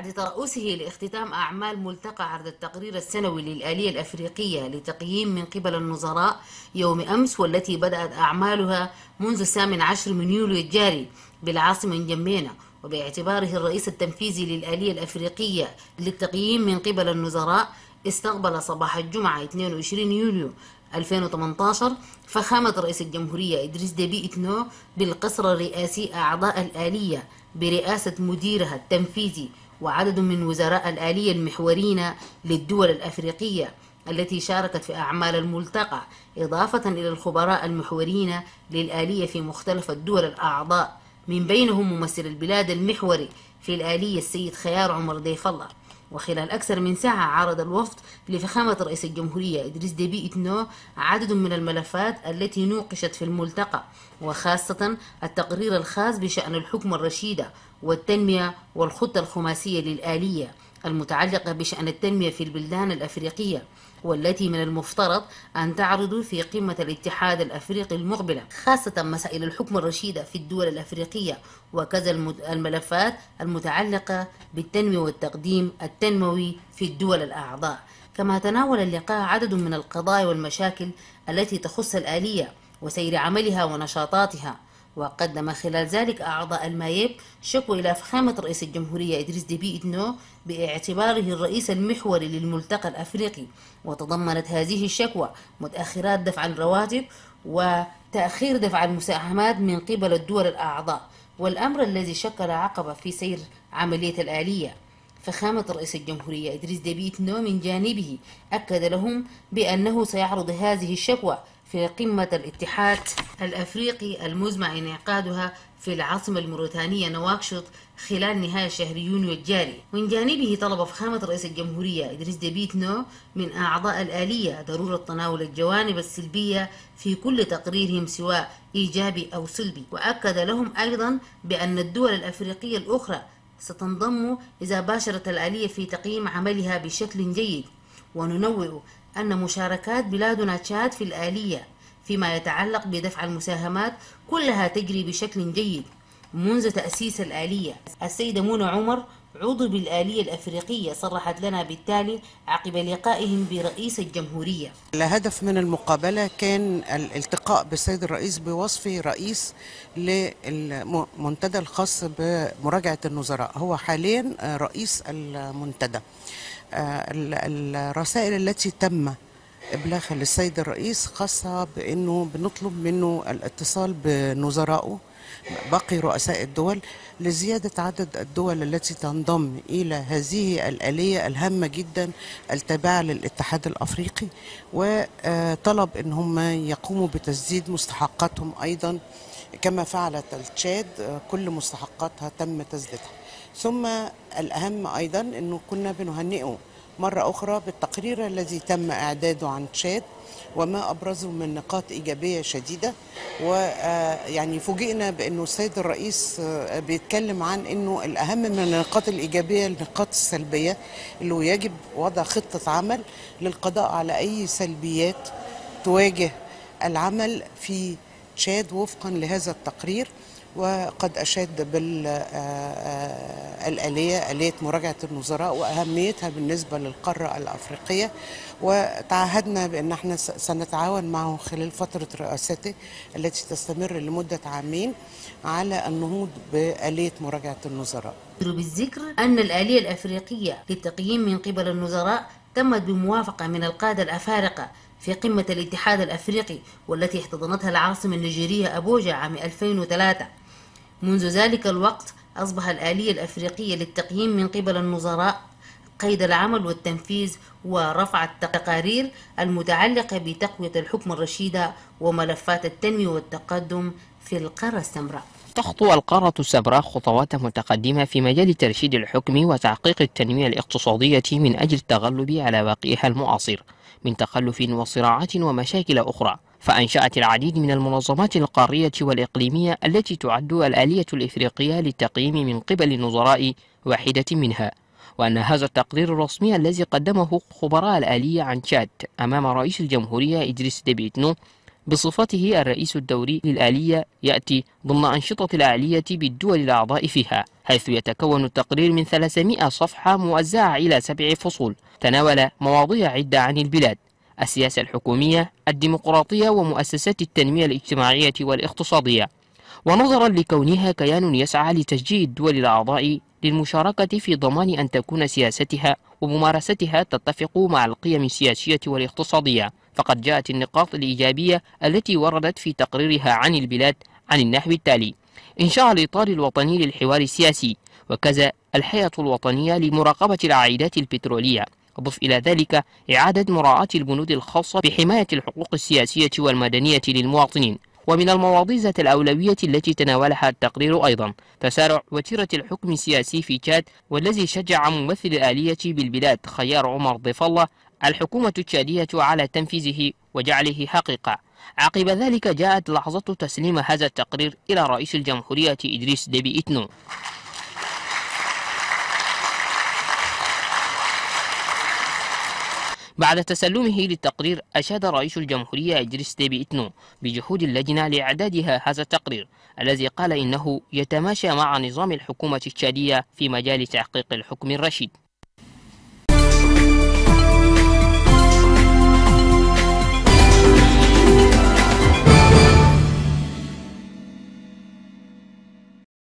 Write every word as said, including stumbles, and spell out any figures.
بعد ترأسه لاختتام أعمال ملتقى عرض التقرير السنوي للآلية الأفريقية لتقييم من قبل النظراء يوم أمس، والتي بدأت أعمالها منذ الثامن عشر من يوليو الجاري بالعاصمة نجمينا، وباعتباره الرئيس التنفيذي للآلية الأفريقية للتقييم من قبل النظراء، استقبل صباح الجمعة اثنين وعشرين يوليو ألفين وثمانية عشر فخامة رئيس الجمهورية إدريس ديبي إتنو بالقصر الرئاسي أعضاء الآلية برئاسة مديرها التنفيذي وعدد من وزراء الآلية المحورين للدول الأفريقية التي شاركت في أعمال الملتقى، إضافة إلى الخبراء المحورين للآلية في مختلف الدول الأعضاء، من بينهم ممثل البلاد المحوري في الآلية السيد خيار عمر ضيف الله. وخلال أكثر من ساعة عرض الوفد لفخامة رئيس الجمهورية إدريس ديبي إتنو عدد من الملفات التي نوقشت في الملتقى، وخاصة التقرير الخاص بشأن الحكم الرشيدة والتنمية والخطة الخماسية للآلية المتعلقة بشأن التنمية في البلدان الأفريقية، والتي من المفترض أن تعرض في قمة الاتحاد الأفريقي المقبلة، خاصة مسائل الحكم الرشيدة في الدول الأفريقية، وكذا الملفات المتعلقة بالتنمية والتقديم التنموي في الدول الأعضاء. كما تناول اللقاء عدد من القضايا والمشاكل التي تخص الآلية وسير عملها ونشاطاتها، وقدم خلال ذلك أعضاء المايب شكوى إلى فخامة رئيس الجمهورية إدريس ديبي إتنو باعتباره الرئيس المحوري للملتقى الأفريقي، وتضمنت هذه الشكوى متأخرات دفع الرواتب وتأخير دفع المساهمات من قبل الدول الأعضاء، والأمر الذي شكل عقبة في سير عملية الآلية. فخامة رئيس الجمهورية إدريس ديبي إتنو من جانبه أكد لهم بأنه سيعرض هذه الشكوى في قمة الاتحاد الأفريقي المزمع انعقادها في العاصمة الموريتانية نواكشوط خلال نهاية شهر يونيو الجاري. من جانبه طلب فخامة رئيس الجمهورية إدريس ديبي إتنو من أعضاء الآلية ضرورة تناول الجوانب السلبية في كل تقريرهم سواء إيجابي أو سلبي، وأكد لهم أيضا بأن الدول الأفريقية الأخرى ستنضم إذا باشرت الآلية في تقييم عملها بشكل جيد. وننوه أن مشاركات بلادنا تشاد في الآلية فيما يتعلق بدفع المساهمات كلها تجري بشكل جيد منذ تأسيس الآلية. السيدة منى عمر عضو بالآلية الأفريقية صرحت لنا بالتالي عقب لقائهم برئيس الجمهورية. الهدف من المقابلة كان الالتقاء بالسيد الرئيس بوصفه رئيس للمنتدى الخاص بمراجعة النظراء، هو حاليا رئيس المنتدى. الرسائل التي تم إبلاغها للسيد الرئيس خاصة بأنه بنطلب منه الاتصال بنظرائه باقي رؤساء الدول لزيادة عدد الدول التي تنضم إلى هذه الآلية الهامة جدا التابعة للاتحاد الأفريقي، وطلب أن هم يقوموا بتسديد مستحقاتهم أيضا كما فعلت التشاد، كل مستحقاتها تم تسديدها. ثم الأهم أيضا أنه كنا بنهنئه مرة أخرى بالتقرير الذي تم إعداده عن تشاد وما أبرزه من نقاط إيجابية شديدة. ويعني فوجئنا بأنه السيد الرئيس بيتكلم عن أنه الأهم من النقاط الإيجابية النقاط السلبية، اللي يجب وضع خطة عمل للقضاء على أي سلبيات تواجه العمل في تشاد وفقا لهذا التقرير. وقد أشاد بالآلية آلية مراجعة النظراء وأهميتها بالنسبة للقارة الأفريقية، وتعهدنا بأن احنا سنتعاون معه خلال فترة رئاسته التي تستمر لمدة عامين على النهوض بآلية مراجعة النظراء. بالذكر أن الآلية الأفريقية للتقييم من قبل النظراء تمت بموافقة من القادة الأفارقة في قمة الاتحاد الأفريقي، والتي احتضنتها العاصمة النيجيرية أبوجا عام ألفين وثلاثة. منذ ذلك الوقت أصبح الآلية الأفريقية للتقييم من قبل النظراء قيد العمل والتنفيذ ورفع التقارير المتعلقة بتقوية الحكم الرشيدة وملفات التنمية والتقدم في القارة السمراء. تخطو القارة السمراء خطوات متقدمة في مجال ترشيد الحكم وتحقيق التنمية الاقتصادية من أجل التغلب على واقعها المعاصر من تخلف وصراعات ومشاكل أخرى، فأنشأت العديد من المنظمات القارية والإقليمية التي تعد الآلية الإفريقية للتقييم من قبل النظراء واحدة منها. وأن هذا التقرير الرسمي الذي قدمه خبراء الآلية عن تشاد أمام رئيس الجمهورية إدريس ديبي إتنو بصفته الرئيس الدوري للآلية يأتي ضمن أنشطة الآلية بالدول الأعضاء فيها، حيث يتكون التقرير من ثلاثمائة صفحة موزعة إلى سبع فصول تناول مواضيع عدة عن البلاد: السياسة الحكومية، الديمقراطية، ومؤسسات التنمية الاجتماعية والاقتصادية. ونظرا لكونها كيان يسعى لتشجيع الدول الأعضاء للمشاركة في ضمان أن تكون سياستها وممارستها تتفق مع القيم السياسية والاقتصادية، فقد جاءت النقاط الإيجابية التي وردت في تقريرها عن البلاد عن النحو التالي: إنشاء الإطار الوطني للحوار السياسي، وكذا الحياة الوطنية لمراقبة العائدات البترولية. أضف إلى ذلك إعادة مراعاة البنود الخاصة بحماية الحقوق السياسية والمدنية للمواطنين. ومن المواضيع ذات الأولوية التي تناولها التقرير أيضا تسارع وتيرة الحكم السياسي في تشاد، والذي شجع ممثل الآلية بالبلاد خيار عمر ضيف الله الحكومة التشادية على تنفيذه وجعله حقيقة. عقب ذلك جاءت لحظة تسليم هذا التقرير إلى رئيس الجمهورية إدريس ديبي إتنو. بعد تسلمه للتقرير أشاد رئيس الجمهورية إدريس ديبي إتنو بجهود اللجنة لإعدادها هذا التقرير، الذي قال إنه يتماشى مع نظام الحكومة التشادية في مجال تحقيق الحكم الرشيد.